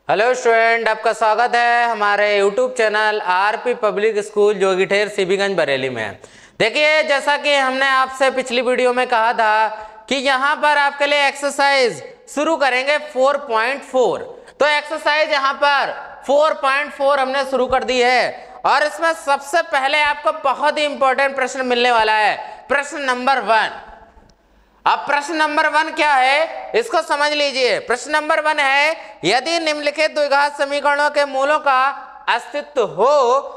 Hello student, आपका स्वागत है हमारे YouTube channel RP public school Jogither CB Ganj Bareilly में। देखिए, जैसा कि हमने आपसे पिछली वीडियो में कहा था कि यहाँ पर आपके लिए एक्सरसाइज शुरू करेंगे 4.4। तो एक्सरसाइज यहाँ पर 4.4 हमने शुरू कर दी है और इसमें सबसे पहले आपको बहुत ही इंपॉर्टेंट प्रश्न मिलने वाला है, प्रश्न नंबर 1। अब प्रश्न नंबर 1 क्या है, इसको समझ लीजिए। प्रश्न नंबर 1 है, यदि निम्नलिखित द्विघात समीकरणों के मूलों का अस्तित्व हो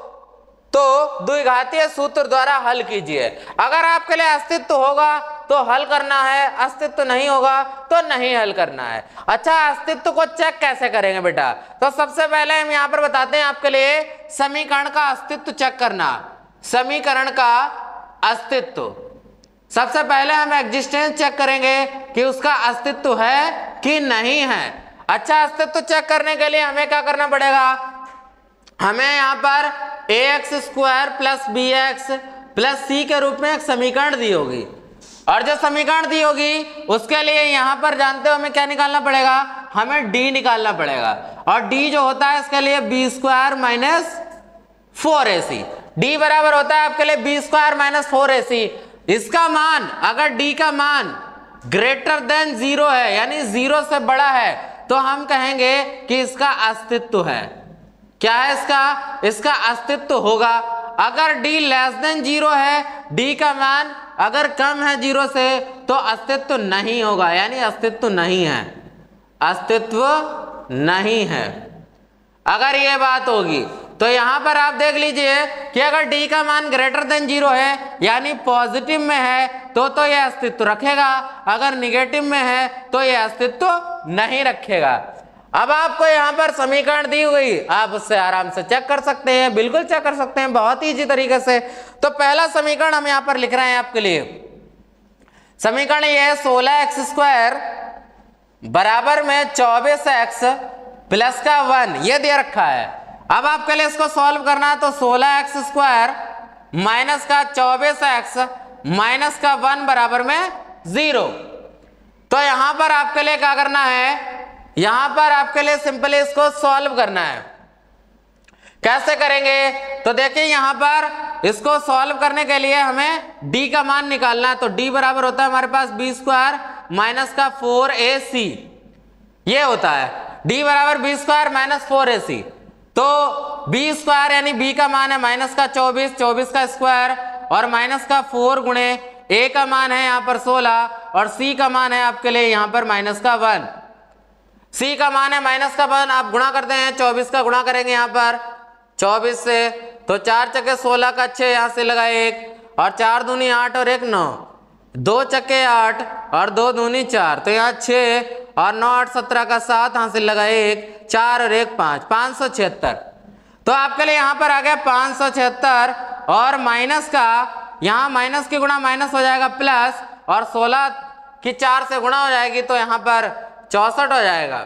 तो द्विघातीय सूत्र द्वारा हल कीजिए। अगर आपके लिए अस्तित्व होगा तो हल करना है, अस्तित्व नहीं होगा तो नहीं हल करना है। अच्छा, अस्तित्व को चेक कैसे करेंगे बेटा? तो सबसे पहले हम यहाँ पर बताते हैं आपके लिए समीकरण का अस्तित्व चेक करना। समीकरण का अस्तित्व सबसे पहले हम एग्जिस्टेंस चेक करेंगे कि उसका अस्तित्व है कि नहीं है। अच्छा, अस्तित्व चेक करने के लिए हमें क्या करना पड़ेगा? हमें यहाँ पर ax² plus bx plus c के रूप में एक समीकरण दी होगी और जो समीकरण दी होगी उसके लिए यहाँ पर जानते हो हमें क्या निकालना पड़ेगा? हमें d निकालना पड़ेगा और d जो होता है इसके लिए b² माइनस 4ac। d बराबर होता है आपके लिए b² माइनस 4ac। इसका मान, अगर d का मान ग्रेटर देन 0 है यानी 0 से बड़ा है तो हम कहेंगे कि इसका अस्तित्व है। क्या है इसका अस्तित्व होगा। अगर d लेस देन 0 है, d का मान अगर कम है 0 से तो अस्तित्व नहीं होगा, यानी अस्तित्व नहीं है, अस्तित्व नहीं है। अगर ये बात होगी तो यहां पर आप देख लीजिए कि अगर d का मान ग्रेटर देन 0 है यानी पॉजिटिव में है तो ये अस्तित्व रखेगा, अगर निगेटिव में है तो ये अस्तित्व नहीं रखेगा। अब आपको यहां पर समीकरण दी हुई, आप उससे आराम से चेक कर सकते हैं, बिल्कुल चेक कर सकते हैं बहुत ही इजी तरीके से। तो पहला समीकरण हम यहां पर लिख रहे हैं आपके लिए। समीकरण ये है 16x² बराबर में 24x प्लस का 1, ये दे रखा है। अब आपके लिए इसको सॉल्व करना है तो 16x² माइनस का 24x माइनस का 1 बराबर में 0। तो यहां पर आपके लिए क्या करना है? यहां पर आपके लिए सिंपली इसको सॉल्व करना है। कैसे करेंगे? तो देखिए यहां पर इसको सॉल्व करने के लिए हमें d का मान निकालना है। तो d बराबर होता है हमारे पास b² माइनस का 4ac, ये होता है d बराबर b² माइनस 4ac। तो b² यानी b का मान है माइनस का 24, 24 का स्क्वायर और माइनस का 4 गुणे a का मान है यहाँ पर 16 और c का मान है आपके लिए यहाँ पर माइनस का 1। c का मान है माइनस का 1, आप गुणा करते हैं 24 का गुणा करेंगे यहाँ पर 24 से, तो 4 चक्के 16 का 6 यहाँ से लगा 1 और 4 दूनी 8 और 1 9, 2 चक्के 8 और 2 दूनी 4, तो यहाँ 6 और 9 8 17 का 7 यहाँ से लगा 1, 4 और 1 5, 576। तो आपके लिए यहाँ पर आ गया 576 और माइनस का, यहाँ माइनस की गुणा माइनस हो जाएगा प्लस और 16 की 4 से गुणा हो जाएगी तो यहाँ पर 64 हो जाएगा।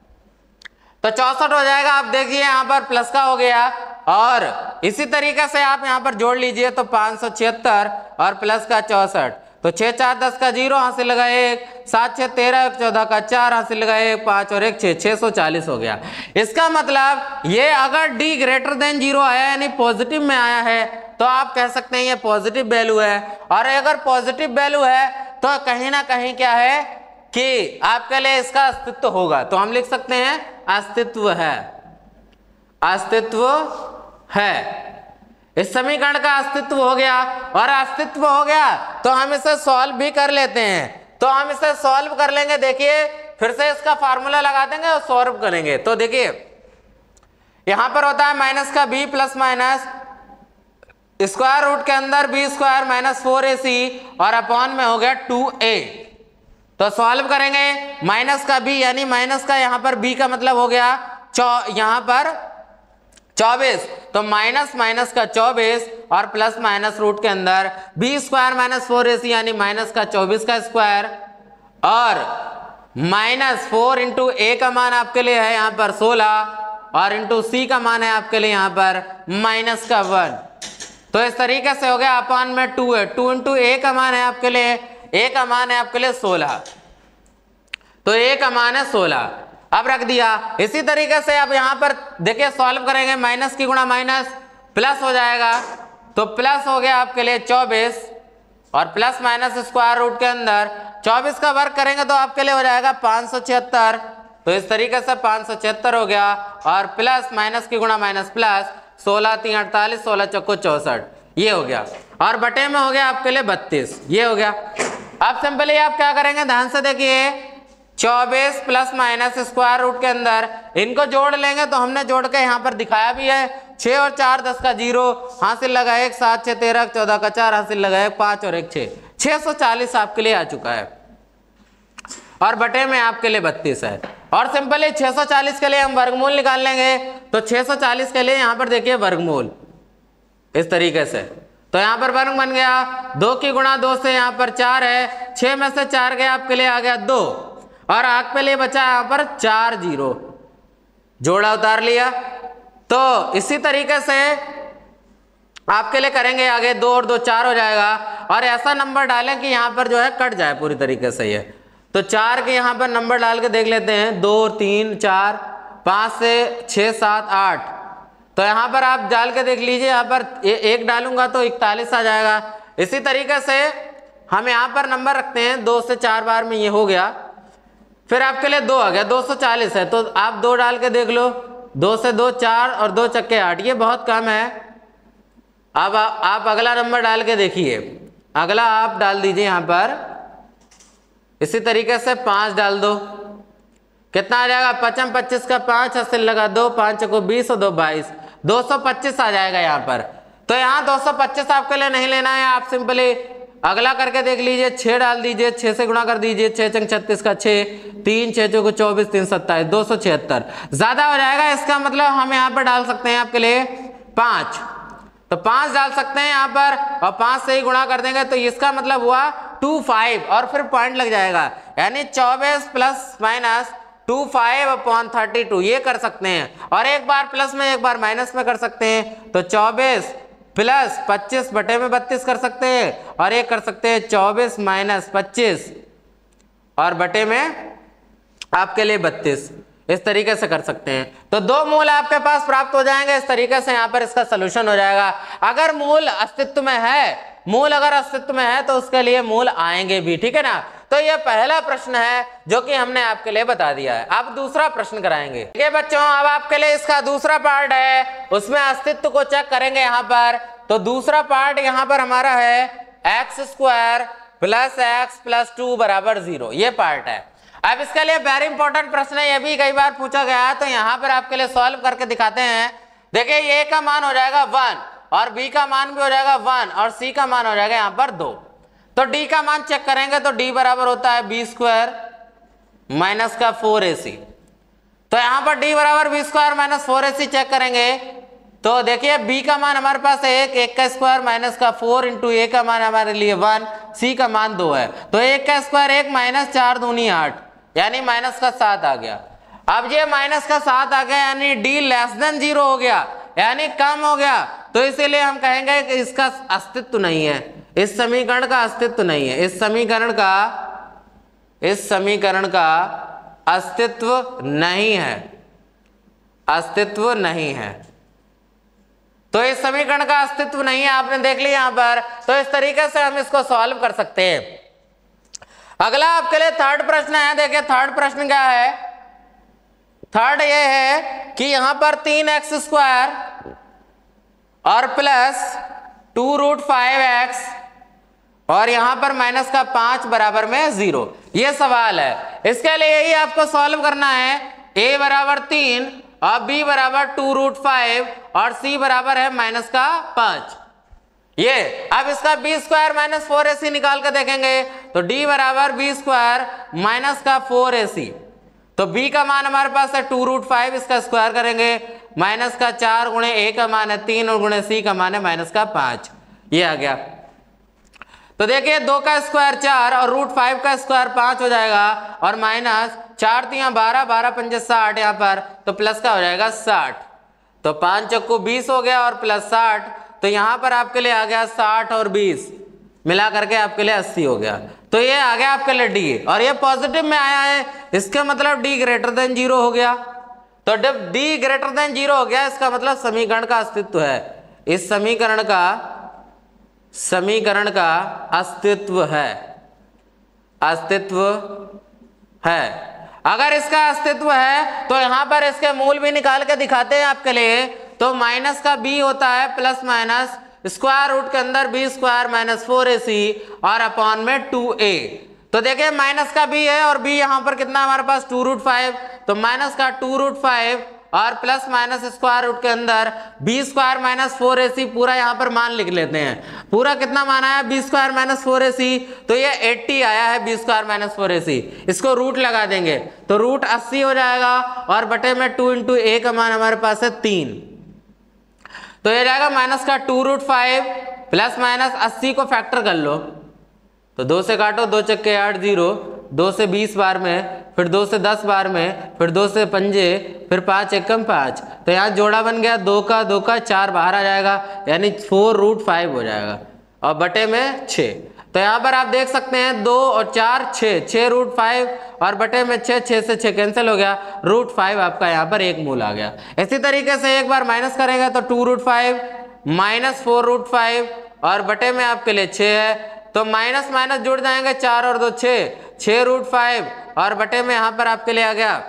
तो 64 हो जाएगा। आप देखिए यहाँ पर प्लस का हो गया और इसी तरीके से आप यहाँ पर जोड़ लीजिए तो 576 और प्लस का 64, तो 6 4 10 का 0 हासिल लगा 1, 7 6 13 14 का 4 हासिल लगा 1, 5 और 1 6, 640 हो गया। इसका मतलब ये अगर d ग्रेटर देन 0 आया यानी पॉजिटिव में आया है तो आप कह सकते हैं ये पॉजिटिव वैल्यू है। और अगर पॉजिटिव वैल्यू है तो कहीं ना कहीं क्या है कि आपके लिए इसका अस्तित्व होगा। तो हम लिख सकते हैं अस्तित्व है, अस्तित्व है। इस समीकरण का अस्तित्व हो गया और अस्तित्व हो गया तो हम इसे सॉल्व भी कर लेते हैं। तो हम इसे सॉल्व कर लेंगे। देखिए फिर से इसका फार्मूला लगा देंगे और सॉल्व करेंगे। तो देखिए यहां पर होता है माइनस का b plus minus square root के अंदर b² माइनस 4ac और अपॉन में हो गया 2a। तो सॉल्व करेंगे माइनस का b यानी माइनस का यहाँ पर b का मतलब हो गया यहाँ पर 24, तो माइनस माइनस का 24 और प्लस माइनस रूट के अंदर b² माइनस 4ac यानी माइनस का 24 का स्क्वायर और माइनस 4 इंटू a का मान आपके लिए है यहाँ पर 16 और इंटू c का मान है आपके लिए यहाँ पर माइनस का 1। तो इस तरीके से हो गया। अपॉन में 2 है, 2 इंटू a का मान है आपके लिए, a का मान है आपके लिए 16, तो a का मान है 16 अब रख दिया। इसी तरीके से अब यहाँ पर देखिए सॉल्व करेंगे, माइनस की गुणा माइनस प्लस हो जाएगा, तो प्लस हो गया आपके लिए 24 और प्लस माइनस स्क्वायर रूट के अंदर 24 का वर्ग करेंगे तो आपके लिए हो जाएगा 576। तो इस तरीके से 576 हो गया और प्लस माइनस की गुणा माइनस प्लस 16 3 48 16 चौको 64 ये हो गया और बटे में हो गया आपके लिए 32 ये हो गया। अब सिंपली आप क्या करेंगे, ध्यान से देखिए, 24 प्लस माइनस स्क्वायर रूट के अंदर इनको जोड़ लेंगे तो हमने जोड़ के यहाँ पर दिखाया भी है। 6 और 4 10 का 0 हासिल लगा 1, 7 6 13 14 का 4 हासिल लगा 1, 5 और 1 6 640 आपके लिए आ चुका है और बटे में आपके लिए 32 है। और सिंपली 640 के लिए हम वर्गमूल निकाल लेंगे, तो 640 के लिए यहाँ पर देखिए वर्गमूल इस तरीके से, तो यहाँ पर वर्ग बन गया 2 की गुणा 2 से यहाँ पर 4 है, 6 में से 4 गया आपके लिए आ गया 2 और आपके लिए बचा यहाँ पर 4 0 जोड़ा उतार लिया। तो इसी तरीके से आपके लिए करेंगे आगे, 2 और 2 4 हो जाएगा और ऐसा नंबर डालें कि यहाँ पर जो है कट जाए पूरी तरीके से। ये तो 4 के यहाँ पर नंबर डाल के देख लेते हैं, 2 3 4 5 से 6 7 8, तो यहाँ पर आप डाल के देख लीजिए, यहाँ पर एक डालूंगा तो 41 आ जाएगा। इसी तरीके से हम यहाँ पर नंबर रखते हैं 2 से 4 बार में ये हो गया, फिर आपके लिए 2 आ गया 240 है, तो आप 2 डाल के देख लो, 2 से 2 4 और 2 चक्के 8, ये बहुत कम है। अब आप अगला नंबर डाल के देखिए, अगला आप डाल दीजिए यहाँ पर इसी तरीके से 5 डाल दो, कितना आ जाएगा, 5 25 का 5 हासिल लगा 2, 5 को 20 और 2 22 225 आ जाएगा यहाँ पर। तो यहाँ 225 आपके लिए नहीं लेना है, आप सिंपली अगला करके देख लीजिए, 6 डाल दीजिए, 6 से गुणा कर दीजिए, 6 चंग 36 का 6, 3 6 चौको 24 3 27 276 ज्यादा हो जाएगा, इसका मतलब हम यहाँ पर डाल सकते हैं आपके लिए 5, तो 5 डाल सकते हैं यहाँ पर और 5 से ही गुणा कर देंगे तो इसका मतलब हुआ 25 और फिर पॉइंट लग जाएगा, यानी 24 प्लस माइनस 25/32 ये कर सकते हैं। और एक बार प्लस में एक बार माइनस में कर सकते हैं, तो 24 प्लस 25 बटे में 32 कर सकते हैं और एक कर सकते हैं 24 माइनस 25 और बटे में आपके लिए 32, इस तरीके से कर सकते हैं। तो 2 मूल आपके पास प्राप्त हो जाएंगे, इस तरीके से यहाँ पर इसका सलूशन हो जाएगा। अगर मूल अस्तित्व में है, मूल अगर अस्तित्व में है तो उसके लिए मूल आएंगे भी, ठीक है ना। तो ये पहला प्रश्न है जो कि हमने आपके लिए बता दिया है। अब दूसरा प्रश्न कराएंगे, ठीक है बच्चों। अब आपके लिए इसका दूसरा पार्ट है, उसमें अस्तित्व को चेक करेंगे यहाँ पर। तो दूसरा पार्ट यहाँ पर हमारा है x² प्लस x प्लस 2 बराबर 0, ये पार्ट है। अब इसके लिए वेरी इंपॉर्टेंट प्रश्न है, ये भी कई बार पूछा गया है, तो यहाँ पर आपके लिए सॉल्व करके दिखाते हैं। देखिए a का मान हो जाएगा 1 और b का मान भी हो जाएगा 1 और c का मान हो जाएगा यहाँ पर 2। तो d का मान चेक करेंगे तो d बराबर होता है b² माइनस का 4ac। तो यहाँ पर d बराबर b² माइनस 4ac चेक करेंगे तो देखिए b का मान हमारे पास है 1 का स्क्वायर माइनस का 4 इंटू a का मान हमारे लिए 1, c का मान 2 है, तो 1 का स्क्वायर 1 माइनस 4 दूनी 8, यानी माइनस का 7 आ गया। अब ये माइनस का 7 आ गया यानी d लेस देन 0 हो गया, यानी कम हो गया, तो इसीलिए हम कहेंगे कि इसका अस्तित्व नहीं है, इस समीकरण का अस्तित्व नहीं है, इस समीकरण का अस्तित्व नहीं है, अस्तित्व नहीं है। तो इस समीकरण का अस्तित्व नहीं है, आपने देख लिया यहाँ पर। तो इस तरीके से हम इसको सॉल्व कर सकते हैं। अगला आपके लिए थर्ड प्रश्न है। देखिए थर्ड प्रश्न क्या है, थर्ड ये है कि यहाँ पर 3x² और प्लस 2√5x और यहाँ पर माइनस का 5 बराबर में 0, ये सवाल है। इसके लिए यही आपको सॉल्व करना है, a बराबर 3 और b बराबर 2√5 और c बराबर है माइनस का 5। ये अब इसका b² माइनस 4ac निकाल कर देखेंगे तो d बराबर b² माइनस का 4ac। तो b का मान हमारे पास है 2√5, इसका स्क्वायर करेंगे माइनस का 4 गुणे a का मान है 3 और गुणे c का मान है माइनस का 5, ये आ गया। तो देखिए 2 का स्क्वायर 4 और √5 का स्क्वायर 5 हो जाएगा और माइनस 4 3 12 12 5 60 यहाँ पर, तो प्लस का हो जाएगा 60। तो 5 चक्कू 20 हो गया और प्लस 60, तो यहाँ पर आपके लिए आ गया 60 और 20 मिला करके आपके लिए 80 हो गया। तो ये आ गया आपके लिए डी, और ये पॉजिटिव में आया है, इसका मतलब डी ग्रेटर देन 0 हो गया। तो जब डी ग्रेटर देन 0 हो गया इसका मतलब समीकरण का अस्तित्व है, इस समीकरण का अस्तित्व है। अगर इसका अस्तित्व है तो यहां पर इसके मूल भी निकाल के दिखाते हैं आपके लिए। तो माइनस का बी होता है प्लस माइनस स्क्वायर रूट के अंदर बी स्क्वायर माइनस 4ac और अपॉन में 2a। तो देखिए माइनस का बी है और बी यहाँ पर कितना हमारे पास 2√5, तो माइनस का 2√5 और प्लस माइनस स्क्वायर रूट के अंदर बी स्क्वायर माइनस 4ac पूरा यहाँ पर मान लिख लेते हैं। पूरा कितना माना है बी स्क्वायर माइनस 4ac, तो ये 80 आया है बी स्क्वायर माइनस 4ac। इसको रूट लगा देंगे तो रूट 80 हो जाएगा और बटे में 2 इंटू ए का मान हमारे पास है 3, तो ये जाएगा माइनस का 2√5 प्लस माइनस 80 को फैक्टर कर लो, तो 2 से काटो, 2 चक्के 8 0, 2 से 20 बार में, फिर 2 से 10 बार में, फिर 2 से 5, फिर 5 एकम 5, तो यहाँ जोड़ा बन गया 2 का 2 का 4 बाहर आ जाएगा, यानी 4√5 हो जाएगा और बटे में 6। तो यहाँ पर आप देख सकते हैं 2 और 4 6√5 और बटे में 6 से 6 कैंसिल हो गया, √5 आपका यहाँ पर एक मूल आ गया। इसी तरीके से एक बार माइनस करेंगे तो 2√5 माइनस 4√5 और बटे में आपके लिए 6 है, तो माइनस माइनस जुड़ जाएंगे, 4 और 2 6√5 और बटे में यहाँ पर आपके लिए आ गया।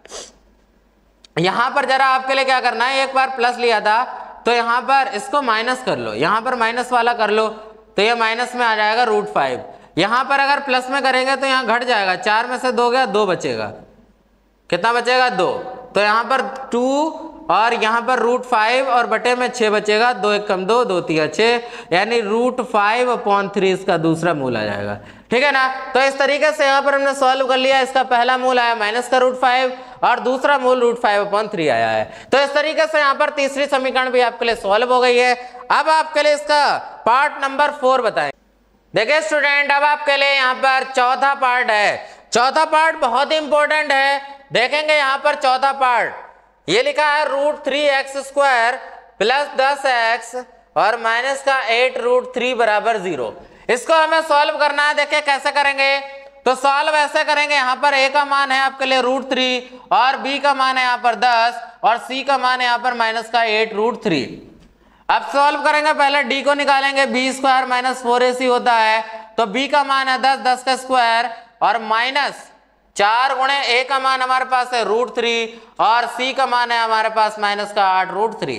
यहाँ पर जरा आपके लिए क्या करना है, एक बार प्लस लिया था तो यहाँ पर इसको माइनस कर लो, यहाँ पर माइनस वाला कर लो, तो ये माइनस में आ जाएगा √5। यहाँ पर अगर प्लस में करेंगे तो यहाँ घट जाएगा, 4 में से 2 गया, 2 बचेगा, कितना बचेगा 2, तो यहाँ पर 2 और यहाँ पर √5 और बटे में 6 बचेगा, 2 1 कम 2, 2 3 6, यानी √5/3 इसका दूसरा मूल आ जाएगा। ठीक है ना, तो इस तरीके से यहाँ पर हमने सॉल्व कर लिया। इसका पहला मूल आया माइनस का √5 और दूसरा मूल √5/3 आया है। तो इस तरीके से यहाँ पर तीसरी समीकरण भी आपके लिए सॉल्व हो गई है। अब आपके लिए इसका पार्ट नंबर 4 बताएं। देखिए स्टूडेंट, अब आपके लिए यहाँ पर चौथा पार्ट है। चौथा पार्ट बहुत ही इंपॉर्टेंट है, देखेंगे यहाँ पर चौथा पार्ट ये लिखा है √3x² प्लस 10x और माइनस का 8√3 बराबर 0। इसको हमें सॉल्व करना है। देखिए कैसे करेंगे, तो सॉल्व ऐसे करेंगे, यहाँ पर a का मान है आपके लिए √3 और b का मान है यहाँ पर 10 और c का मान है यहाँ पर माइनस का 8√3। अब सॉल्व करेंगे, पहले d को निकालेंगे, b स्क्वायर माइनस 4ac होता है, तो b का मान है 10, 10 का स्क्वायर और माइनस 4 गुणे a का मान हमारे पास है √3 और c का मान है हमारे पास माइनस का 8√3।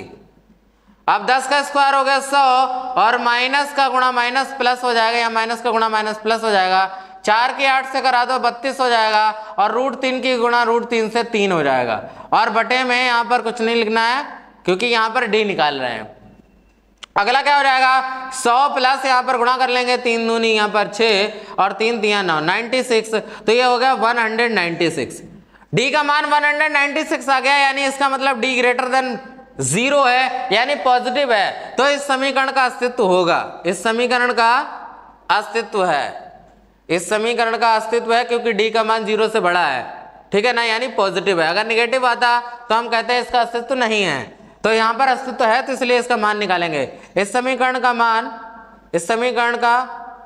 अब 10 का स्क्वायर हो गया 100 और माइनस का गुणा माइनस प्लस हो जाएगा, या माइनस का गुणा माइनस प्लस हो जाएगा, 4 की 8 से करा दो 32 हो जाएगा और √3 की गुणा √3 से 3 हो जाएगा और बटे में यहाँ पर कुछ नहीं लिखना है क्योंकि यहाँ पर d निकाल रहे हैं। अगला क्या हो जाएगा, 100 प्लस यहाँ पर गुणा कर लेंगे, 3 दूनी यहाँ पर 6 और 3 3 9 96, तो ये हो गया 196। d का मान 196 आ गया, यानी इसका मतलब d ग्रेटर देन 0 है, यानी पॉजिटिव है, तो इस समीकरण का अस्तित्व होगा। इस समीकरण का अस्तित्व है, इस समीकरण का अस्तित्व है क्योंकि d का मान 0 से बड़ा है। ठीक है ना, यानी पॉजिटिव है। अगर निगेटिव आता तो हम कहते हैं इसका अस्तित्व नहीं है, तो यहाँ पर अस्तित्व है तो इसलिए इसका मान निकालेंगे। इस समीकरण का मान, इस समीकरण का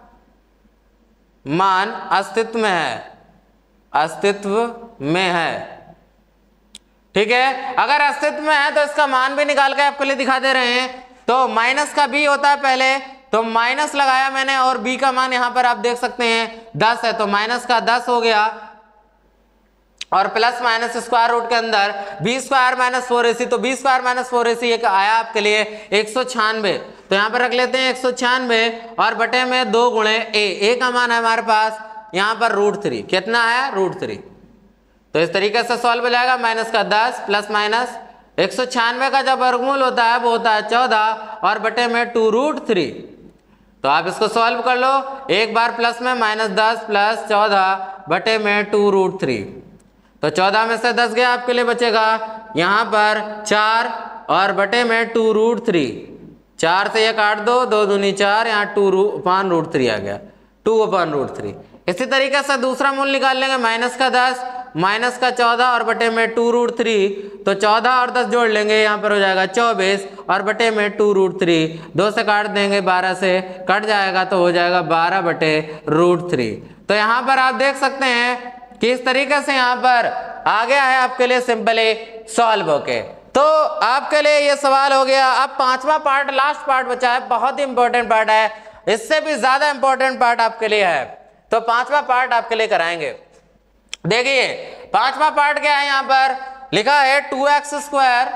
मान अस्तित्व में है, अस्तित्व में है। ठीक है, अगर अस्तित्व में है तो इसका मान भी निकाल के आपके लिए दिखा दे रहे हैं। तो माइनस का b होता है पहले, तो माइनस लगाया मैंने और b का मान यहाँ पर आप देख सकते हैं 10 है, तो माइनस का 10 हो गया और प्लस माइनस स्क्वायर रूट के अंदर b स्क्वायर माइनस 4ac, तो b स्क्वायर माइनस 4ac एक आया आपके लिए 196, तो यहाँ पर रख लेते हैं 196 और बटे में 2 गुणे a का मान है हमारे पास यहाँ पर √3, कितना है √3। तो इस तरीके से सॉल्व हो जाएगा, माइनस का 10 प्लस माइनस 196 का जब वर्गमूल होता है वो होता है 14 और बटे में 2√3। तो आप इसको सॉल्व कर लो, एक बार प्लस में माइनस 10 प्लस 14 बटे में 2√3, तो 14 में से 10 गया, आपके लिए बचेगा यहाँ पर 4 और बटे में 2√3। 4 से ये काट दो, 2 दूनी 4, यहाँ 2/√3 आ गया, 2/√3। इसी तरीके से दूसरा मूल निकाल लेंगे, माइनस का 10 माइनस का 14 और बटे में 2√3, तो 14 और 10 जोड़ लेंगे, यहाँ पर हो जाएगा 24 और बटे में 2√3, 2 से काट देंगे, 12 से कट जाएगा तो हो जाएगा 12 बटे √3। तो यहाँ पर आप देख सकते हैं कि इस तरीके से यहाँ पर आ गया है आपके लिए सिंपली सॉल्व होके। तो आपके लिए ये सवाल हो गया। अब पांचवा पार्ट, लास्ट पार्ट बचा है, बहुत ही इंपॉर्टेंट पार्ट है, इससे भी ज्यादा इंपॉर्टेंट पार्ट आपके लिए है, तो पांचवा पार्ट आपके लिए कराएंगे। देखिए पांचवा पार्ट क्या है, यहां पर लिखा है 2x²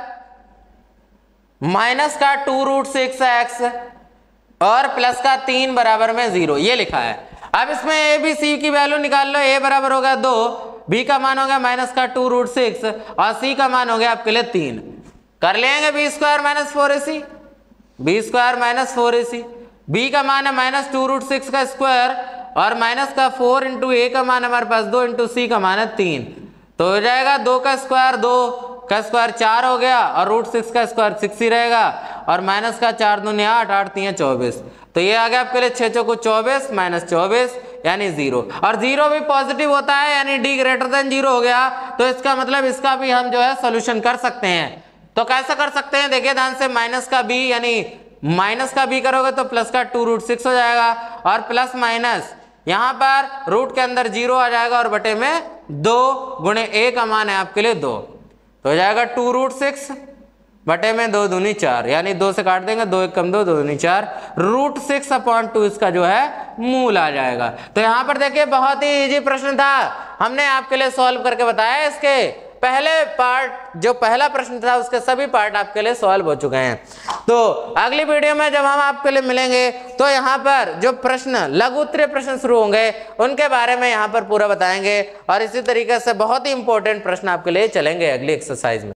माइनस का 2√6x और प्लस का 3 बराबर में 0, ये लिखा है। अब इसमें ए बी सी की वैल्यू निकाल लो। ए बराबर हो गया 2, बी का मान हो गया माइनस का 2√6 और सी का मान हो गया आपके लिए 3। कर लेंगे b² minus 4ac, b² minus 4ac, b का मान है माइनस 2√6 का स्क्वायर और माइनस का 4 इंटू ए का मान हमारे पास 2 इंटू सी का मान है 3, तो हो जाएगा 2 का स्क्वायर 2 का स्क्वायर 4 हो गया और √6 का स्क्वायर 6 ही रहेगा और माइनस का 4 दूनी 8, 8 3 24, तो ये आ गया आपके लिए 6 चौको 24 माइनस 24 यानी 0, और 0 भी पॉजिटिव होता है यानी d ग्रेटर देन 0 हो गया, तो इसका मतलब इसका भी हम जो है सोल्यूशन कर सकते हैं। तो कैसे कर सकते हैं, देखिए ध्यान से, माइनस का b यानी माइनस का b करोगे तो प्लस का 2√6 हो जाएगा और प्लस माइनस यहाँ पर रूट के अंदर 0 आ जाएगा और बटे में 2 गुणे a का मान है आपके लिए 2, तो हो जाएगा 2√6 बटे में 2 दूनी 4 यानी 2 से काट देंगे, 2 1 कम 2, 2 दूनी 4, √6/2 इसका जो है मूल आ जाएगा। तो यहाँ पर देखिए बहुत ही इजी प्रश्न था, हमने आपके लिए सॉल्व करके बताया। इसके पहले पार्ट, जो पहला प्रश्न था उसके सभी पार्ट आपके लिए सॉल्व हो चुके हैं। तो अगली वीडियो में जब हम आपके लिए मिलेंगे तो यहाँ पर जो प्रश्न, लघु उत्तरीय प्रश्न शुरू होंगे उनके बारे में यहाँ पर पूरा बताएंगे और इसी तरीके से बहुत ही इंपॉर्टेंट प्रश्न आपके लिए चलेंगे अगली एक्सरसाइज में।